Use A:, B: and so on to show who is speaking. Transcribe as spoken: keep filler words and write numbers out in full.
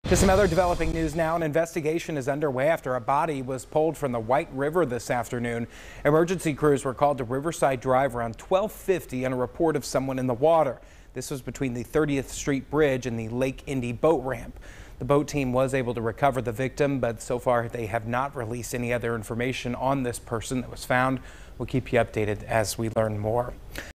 A: To some other developing news now. An investigation is underway after a body was pulled from the White River this afternoon. Emergency crews were called to Riverside Drive around twelve fifty on a report of someone in the water. This was between the thirtieth Street Bridge and the Lake Indy boat ramp. The boat team was able to recover the victim, but so far they have not released any other information on this person that was found. We'll keep you updated as we learn more.